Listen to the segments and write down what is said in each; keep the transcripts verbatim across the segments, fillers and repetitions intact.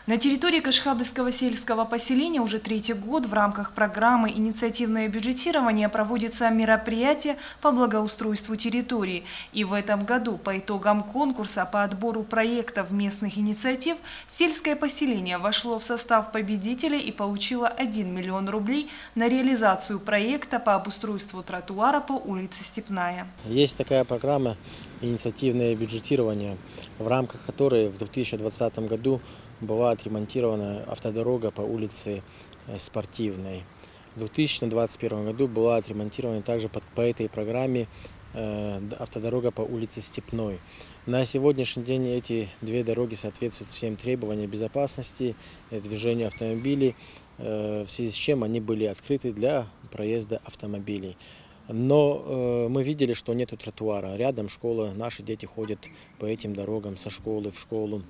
На территории Кашхабльского сельского поселения уже третий год в рамках программы «Инициативное бюджетирование» проводится мероприятие по благоустройству территории. И в этом году по итогам конкурса по отбору проектов местных инициатив сельское поселение вошло в состав победителей и получило один миллион рублей на реализацию проекта по обустройству тротуара по улице Степная. Есть такая программа «Инициативное бюджетирование», в рамках которой в две тысячи двадцатом году была отремонтирована автодорога по улице Спортивной. В две тысячи двадцать первом году была отремонтирована также по этой программе автодорога по улице Степной. На сегодняшний день эти две дороги соответствуют всем требованиям безопасности движения автомобилей, в связи с чем они были открыты для проезда автомобилей. Но э, мы видели, что нет тротуара. Рядом школа, наши дети ходят по этим дорогам со школы в школу.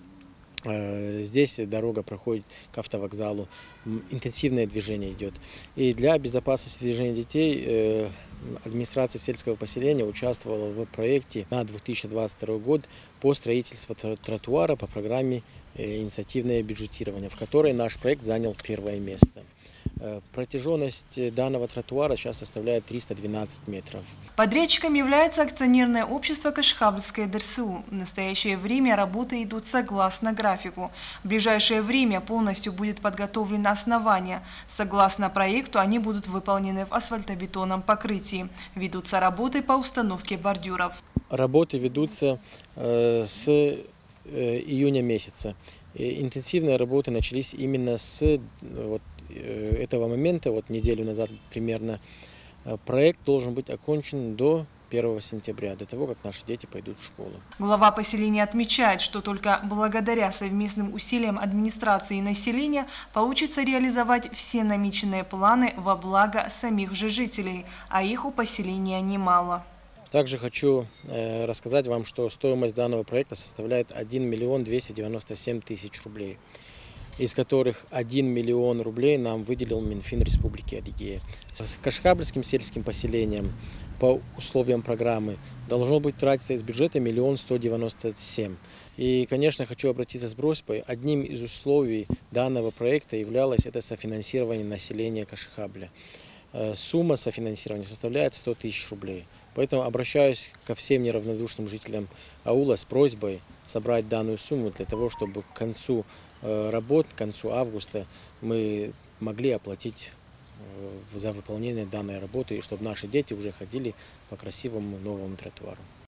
Э, здесь дорога проходит к автовокзалу, интенсивное движение идет. И для безопасности движения детей э, администрация сельского поселения участвовала в проекте на две тысячи двадцать второй год по строительству тротуара по программе э, «Инициативное бюджетирование», в которой наш проект занял первое место. Протяженность данного тротуара сейчас составляет триста двенадцать метров. Подрядчиком является акционерное общество Кашхабльское ДРСУ. В настоящее время работы идут согласно графику. В ближайшее время полностью будет подготовлено основание. Согласно проекту они будут выполнены в асфальтобетонном покрытии. Ведутся работы по установке бордюров. Работы ведутся э, с э, июня месяца. И интенсивные работы начались именно с вот, этого момента, вот неделю назад примерно. Проект должен быть окончен до первого сентября, до того, как наши дети пойдут в школу. Глава поселения отмечает, что только благодаря совместным усилиям администрации и населения получится реализовать все намеченные планы во благо самих же жителей, а их у поселения немало. Также хочу э, рассказать вам, что стоимость данного проекта составляет один миллион двести девяносто семь тысяч рублей, из которых один миллион рублей нам выделил Минфин Республики Адыгея. С Кашхабльским сельским поселением по условиям программы должно быть тратиться из бюджета миллион сто девяносто семь. И, конечно, хочу обратиться с просьбой. Одним из условий данного проекта являлось это софинансирование населения Кашхабля. Сумма софинансирования составляет сто тысяч рублей. Поэтому обращаюсь ко всем неравнодушным жителям аула с просьбой собрать данную сумму для того, чтобы к концу работ, к концу августа мы могли оплатить за выполнение данной работы, и чтобы наши дети уже ходили по красивому новому тротуару.